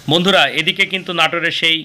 বন্ধুরা, এদিকে কিন্তু নাটোরের সেই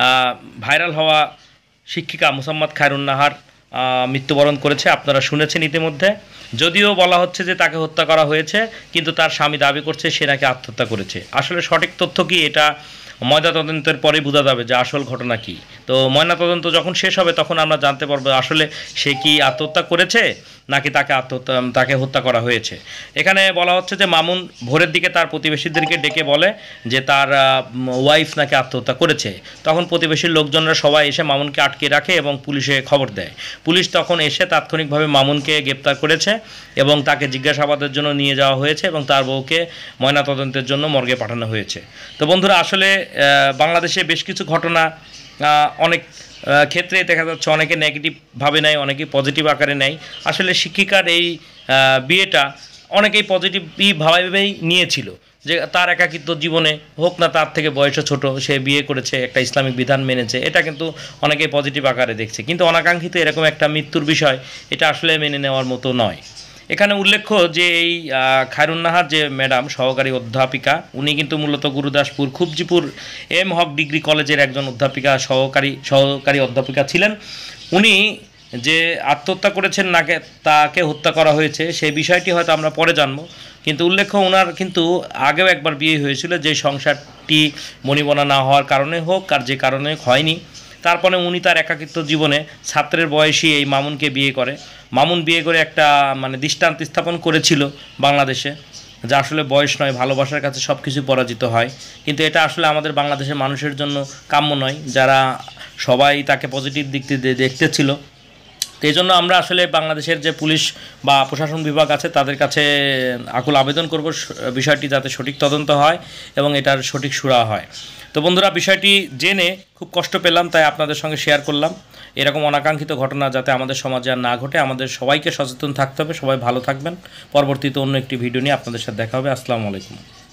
ভাইরাল হওয়া শিক্ষিকা মোসাম্মদ খায়রুন নাহার মৃত্যুবরণ করেছে। আপনারা শুনেছেন ইতিমধ্যে। যদিও বলা হচ্ছে যে তাকে হত্যা করা হয়েছে, কিন্তু তার স্বামী দাবি করছে সে নাকি আত্মহত্যা করেছে। আসলে সঠিক তথ্য কি, এটা ময়নাতদন্তের পরেই বোঝা যাবে যে আসল ঘটনা কী। তো ময়নাতদন্ত যখন শেষ হবে তখন আমরা জানতে পারবো আসলে সে কি আত্মহত্যা করেছে নাকি তাকে হত্যা করা হয়েছে। এখানে বলা হচ্ছে যে মামুন ভোরের দিকে তার প্রতিবেশীদেরকে ডেকে বলে যে তার ওয়াইফ নাকি আত্মহত্যা করেছে। তখন প্রতিবেশীর লোকজনরা সবাই এসে মামুনকে আটকে রাখে এবং পুলিশে খবর দেয়। পুলিশ তখন এসে তাৎক্ষণিকভাবে মামুনকে গ্রেপ্তার করেছে এবং তাকে জিজ্ঞাসাবাদের জন্য নিয়ে যাওয়া হয়েছে এবং তার বউকে ময়নাতদন্তের জন্য মর্গে পাঠানো হয়েছে। তো বন্ধুরা, আসলে বাংলাদেশে বেশ কিছু ঘটনা অনেক ক্ষেত্রে দেখা যাচ্ছে অনেকে নেগেটিভভাবে নেয়, অনেকেই পজিটিভ আকারে নেয়। আসলে শিক্ষিকার এই বিয়েটা অনেকেই পজিটিভভাবেই নিয়েছিল, যে তার একাকিত্ব জীবনে হোক না, তার থেকে বয়সে ছোট, সে বিয়ে করেছে, একটা ইসলামিক বিধান মেনেছে, এটা কিন্তু অনেকেই পজিটিভ আকারে দেখছে। কিন্তু অনাকাঙ্ক্ষিত এরকম একটা মৃত্যুর বিষয়, এটা আসলে মেনে নেওয়ার মতো নয়। এখানে উল্লেখ্য যে এই খায়রুন নাহার যে ম্যাডাম সহকারী অধ্যাপিকা, উনি কিন্তু মূলত গুরুদাসপুর খুবজিপুর এম হক ডিগ্রি কলেজের একজন অধ্যাপিকা, সহকারী অধ্যাপিকা ছিলেন। উনি যে আত্মহত্যা করেছেন নাকি তাকে হত্যা করা হয়েছে সেই বিষয়টি হয়তো আমরা পরে জানবো। কিন্তু উল্লেখ্য ওনার কিন্তু আগেও একবার বিয়ে হয়েছিল, যে সংসারটি মনিবনা না হওয়ার কারণে হোক আর যে কারণে হয়নি, তারপরে উনি তার একাকিত্ব জীবনে ছাত্রের বয়সী এই মামুনকে বিয়ে করে। মামুন বিয়ে করে একটা দৃষ্টান্ত স্থাপন করেছিল বাংলাদেশে, যা আসলে বয়স নয়, ভালোবাসার কাছে সব কিছু পরাজিত হয়। কিন্তু এটা আসলে আমাদের বাংলাদেশের মানুষের জন্য কাম্য নয়, যারা সবাই তাকে পজিটিভ দিক দিয়ে দেখতেছিল। তো এই জন্য আমরা আসলে বাংলাদেশের যে পুলিশ বা প্রশাসন বিভাগ আছে তাদের কাছে আকুল আবেদন করব বিষয়টি যাতে সঠিক তদন্ত হয় এবং এটার সঠিক সুরা হয়। তো বন্ধুরা, বিষয়টি জেনে খুব কষ্ট পেলাম, তাই আপনাদের সঙ্গে শেয়ার করলাম। এরকম অনাকাঙ্ক্ষিত ঘটনা যাতে আমাদের সমাজে আর না ঘটে, আমাদের সবাইকে সচেতন থাকতে হবে। সবাই ভালো থাকবেন। পরবর্তীতে অন্য একটি ভিডিও নিয়ে আপনাদের সাথে দেখা হবে। আসসালামু আলাইকুম।